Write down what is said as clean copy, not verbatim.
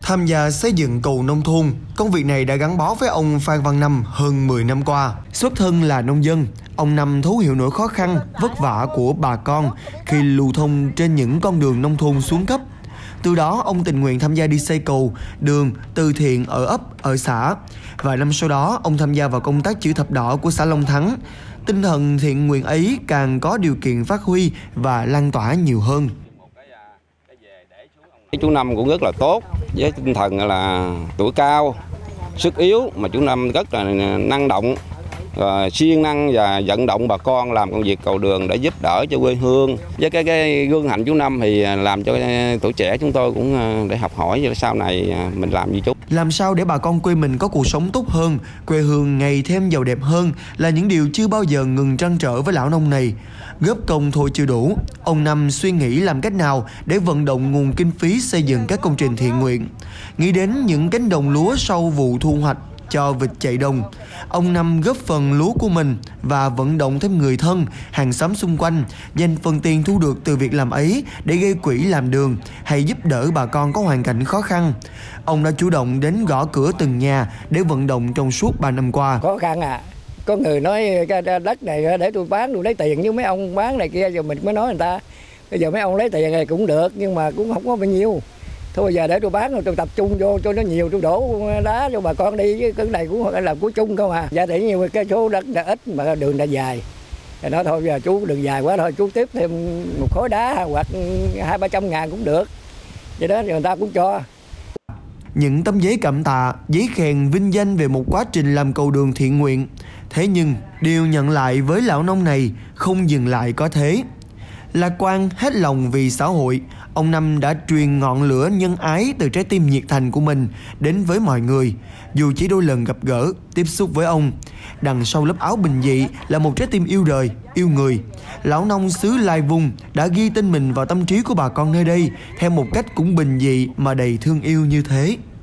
Tham gia xây dựng cầu nông thôn, công việc này đã gắn bó với ông Phan Văn Năm hơn 10 năm qua. Xuất thân là nông dân, ông Năm thấu hiểu nỗi khó khăn, vất vả của bà con khi lưu thông trên những con đường nông thôn xuống cấp. Từ đó, ông tình nguyện tham gia đi xây cầu, đường, từ thiện ở ấp, ở xã. Vài năm sau đó, ông tham gia vào công tác chữ thập đỏ của xã Long Thắng. Tinh thần thiện nguyện ấy càng có điều kiện phát huy và lan tỏa nhiều hơn. Chú Năm cũng rất là tốt, với tinh thần là tuổi cao, sức yếu mà chú Năm rất là năng động, siêng năng và vận động bà con làm công việc cầu đường để giúp đỡ cho quê hương. Với cái gương hạnh chú Năm thì làm cho tuổi trẻ chúng tôi cũng để học hỏi để sau này mình làm như chú. Làm sao để bà con quê mình có cuộc sống tốt hơn, quê hương ngày thêm giàu đẹp hơn là những điều chưa bao giờ ngừng trăn trở với lão nông này. Góp công thôi chưa đủ, ông Năm suy nghĩ làm cách nào để vận động nguồn kinh phí xây dựng các công trình thiện nguyện. Nghĩ đến những cánh đồng lúa sau vụ thu hoạch cho vịt chạy đồng, ông Năm góp phần lúa của mình và vận động thêm người thân, hàng xóm xung quanh dành phần tiền thu được từ việc làm ấy để gây quỹ làm đường hay giúp đỡ bà con có hoàn cảnh khó khăn. Ông đã chủ động đến gõ cửa từng nhà để vận động trong suốt 3 năm qua. Khó khăn à, có người nói cái đất này để tôi bán, tôi lấy tiền, nhưng mấy ông bán này kia giờ mình mới nói người ta. Bây giờ mấy ông lấy tiền này cũng được nhưng mà cũng không có bao nhiêu. Thôi bây giờ để tôi bán rồi tôi tập trung vô cho nó nhiều, tôi đổ đá cho bà con đi, chứ cái này cũng là của chung không à. Giá thì nhiều cái số đất đã ít mà đường đã dài. Thì nói thôi giờ chú đường dài quá thôi, chú tiếp thêm một khối đá hoặc 200-300 ngàn cũng được. Vậy đó thì người ta cũng cho. Những tấm giấy cảm tạ, giấy khen vinh danh về một quá trình làm cầu đường thiện nguyện. Thế nhưng, điều nhận lại với lão nông này không dừng lại có thế. Lạc quan hết lòng vì xã hội, ông Năm đã truyền ngọn lửa nhân ái từ trái tim nhiệt thành của mình đến với mọi người. Dù chỉ đôi lần gặp gỡ, tiếp xúc với ông, đằng sau lớp áo bình dị là một trái tim yêu đời, yêu người. Lão nông xứ Lai Vung đã ghi tên mình vào tâm trí của bà con nơi đây theo một cách cũng bình dị mà đầy thương yêu như thế.